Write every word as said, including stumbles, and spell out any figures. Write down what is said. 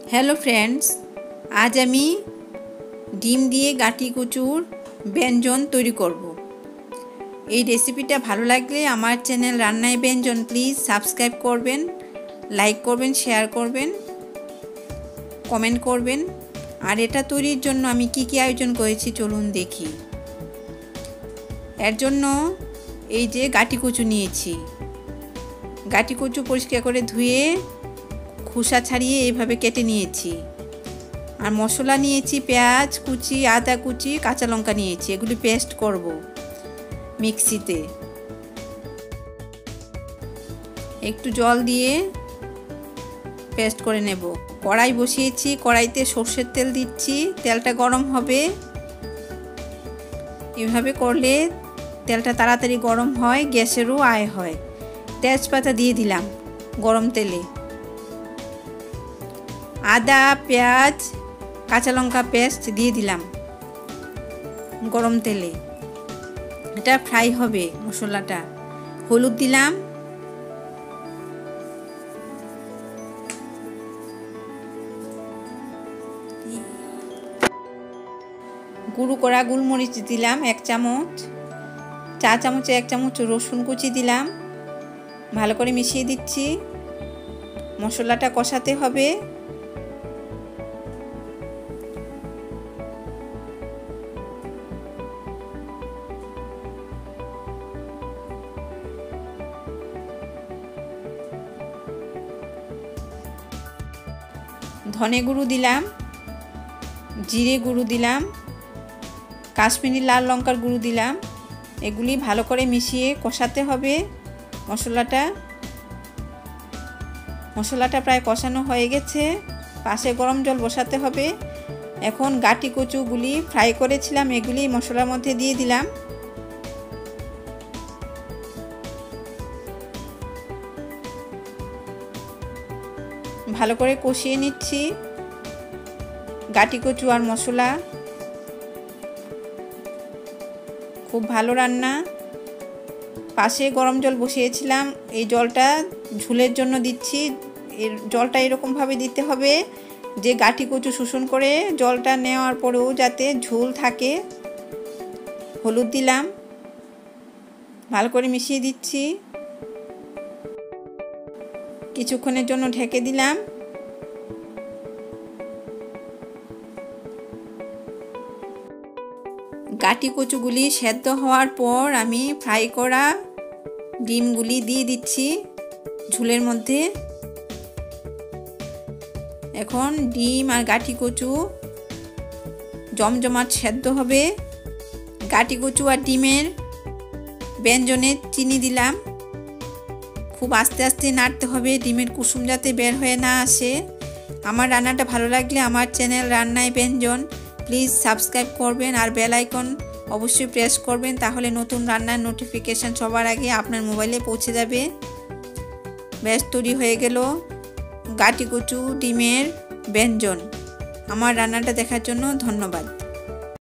Hello friends, आज आमी dim दिए गाटी कचुर व्यंजन तैरी करब। ये रेसिपिटा भालो लागले आमार चैनल रान्नाय व्यंजन प्लिज सबस्क्राइब करबेन, लाइक करबेन, शेयर करबेन, कमेंट करबेन। और एटा तैरिर जोन्नो आमी कि कि आयोजन करेछि चलुन देखी। एर जोन्नो এই যে গাটি কচু নিয়েছি। গাটি কচু পরিষ্কার করে ধুয়ে খোসা ছাড়িয়ে এইভাবে কেটে নিয়েছি। আর মশলা নিয়েছি পেঁয়াজ কুচি, আদা কুচি, কাঁচা লঙ্কা নিয়েছি। এগুলি পেস্ট করব মিক্সিতে। একটু জল দিয়ে পেস্ট করে নেব। কড়াই বসিয়েছি, কড়াইতে সরষের তেল দিচ্ছি। তেলটা গরম হবে। এইভাবে করলে তেলটা তাড়াতাড়ি গরম হয়, গ্যাসেরও আয় হয়। তেজপাতা দিয়ে দিলাম গরম তেলে। আদা পেঁয়াজ কাঁচা লঙ্কা পেস্ট দিয়ে দিলাম গরম তেলে। এটা ফ্রাই হবে মশলাটা। হলুদ দিলাম, গুঁড়ো করা গোলমরিচ দিলাম এক চামচ, চা চামচে এক চামচ রসুন কুচি দিলাম। ভালো করে মিশিয়ে দিচ্ছি। মশলাটা কষাতে হবে। ধনে গুঁড়ো দিলাম, জিরে গুঁড়ো দিলাম, কাশ্মীরি লাল লঙ্কার গুঁড়ো দিলাম। এগুলি ভালো করে মিশিয়ে কষাতে হবে মশলাটা। মশলাটা প্রায় কষানো হয়ে গেছে। পাশে গরম জল বসাতে হবে। এখন গাটি কচুগুলি ফ্রাই করেছিলাম এগুলি মশলার মধ্যে দিয়ে দিলাম। ভালো করে কষিয়ে নিচ্ছি গাটি কচু আর মশলা। খুব ভালো রান্না। পাশে গরম জল বসিয়েছিলাম, এই জলটা ঝোলের জন্য দিচ্ছি। এর জলটা এরকমভাবে দিতে হবে যে গাটি কচু শোষণ করে জলটা নেওয়ার পরেও যাতে ঝোল থাকে। হলুদ দিলাম, ভালো করে মিশিয়ে দিচ্ছি। কিছুক্ষণের জন্য ঢেকে দিলাম। গাটি কচুগুলি সেদ্ধ হওয়ার পর আমি ফ্রাই করা ডিমগুলি দিয়ে দিচ্ছি ঝোলের মধ্যে। এখন ডিম আর গাটি কচু জমজমাট সেদ্ধ হবে। গাটি কচু আর ডিমের ব্যঞ্জনে চিনি দিলাম। খুব আস্তে আস্তে নাড়তে হবে ডিমের কুসুম যাতে বের হয়ে না আসে। আমার রান্নাটা ভালো লাগলে আমার চ্যানেল রান্নায় ব্যঞ্জন প্লিজ সাবস্ক্রাইব করবেন আর বেল আইকন অবশ্যই প্রেস করবেন, তাহলে নতুন রান্নার নোটিফিকেশান সবার আগে আপনার মোবাইলে পৌঁছে যাবে। ব্যাস তৈরি হয়ে গেল গাটি কচু ডিমের ব্যঞ্জন। আমার রান্নাটা দেখার জন্য ধন্যবাদ।